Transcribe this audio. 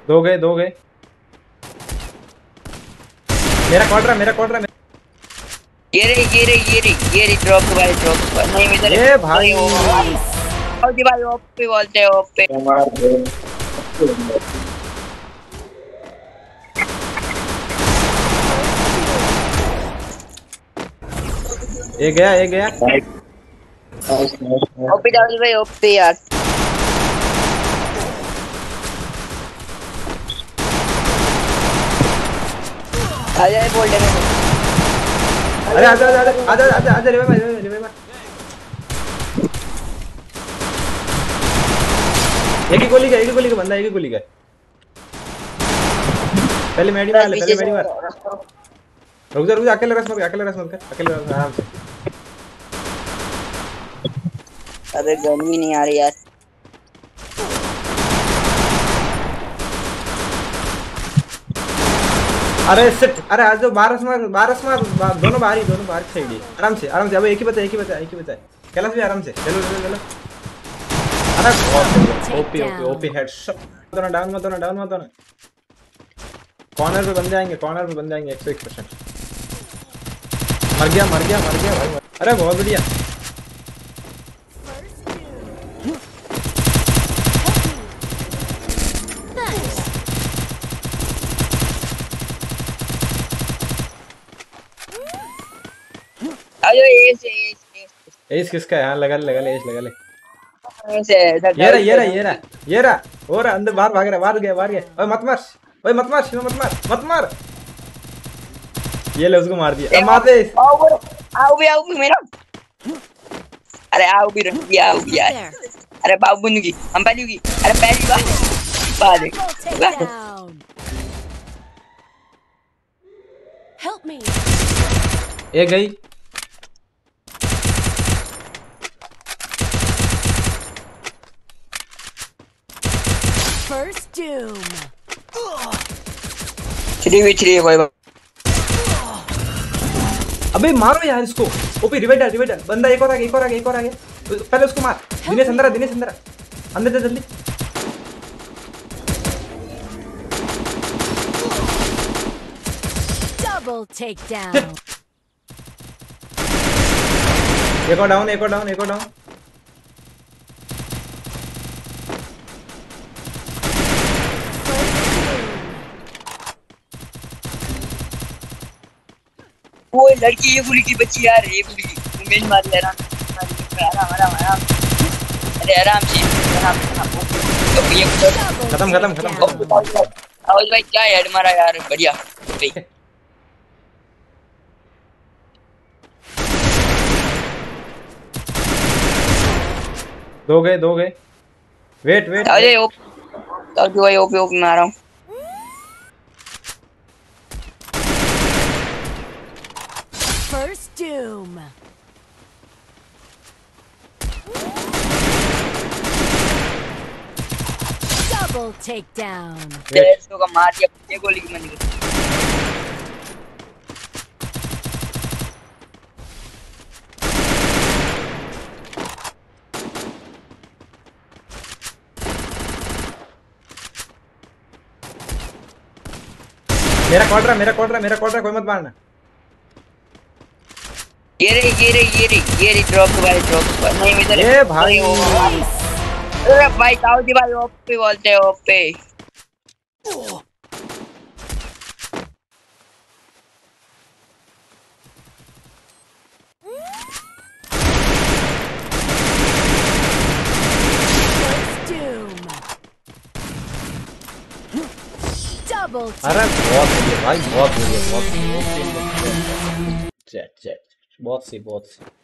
दो गए दो गए। मेरा क्वाड्रा ये रे ड्रॉप भाई ड्रॉप नहीं इधर ये भाई ओके भाई ओपे बोलते हैं ओपे। ये गया ओपे डाल भाई ओपे यार। आजा बोल दे। अरे आजा रिवाइव। एक ही गोली का बंदा एक ही गोली का। पहले मेडी मार। रुक जा अकेले रस मत कर आराम से। अबे गन भी नहीं आ रही यार। अरे सिट अरे आज 12 मार दोनों बाहर साइड ही। आराम से अब एक ही बचा कैलाश भी आराम से चलो। अरे बहुत ओपी हेडशॉट। डाउन मत होना। कॉर्नर पे बन जाएंगे 101%। मर गया भाई। अरे बहुत बढ़िया। अरे एस किसका है? हाँ लगा ले। ऐसे ये रहा और अंदर बाहर भाग रहा बाहर गया। ओए मत मार। ये ले उसको मार दिया। मार दे। आओ भी मेरा। अरे आओ भी यार। अरे बाबू की हम पहली बार Help me. ये गई। First doom. 3v3 भाई। अबे मारो यार इसको। ओपी रिवाइडर बंदा एक और आ गया। पहले उसको मार। दिनेश अंदर जा जल्दी। Double takedown. एक और डाउन। वो लड़की ये गुली की बच्ची यार। ये गुली की मेन मार ले रहा। अरे आराम से खत्म। आवाज भाई क्या हेड मारा यार। बढ़िया भाई। दो गए। वेट। अरे ओपी में आ रहा हूँ। First doom. Double takedown. तेरे को मार दिया। ये गोली की मंदी। मेरा क्वाड्रा कोई मत मारना। ये रे ड्रॉप नहीं इधर। ये भाई अरे भाई ताऊजी भाई ओपे बोलते हैं ओपे। अरे बहुत बढ़िया भाई बहुत बढ़िया। बहुत सी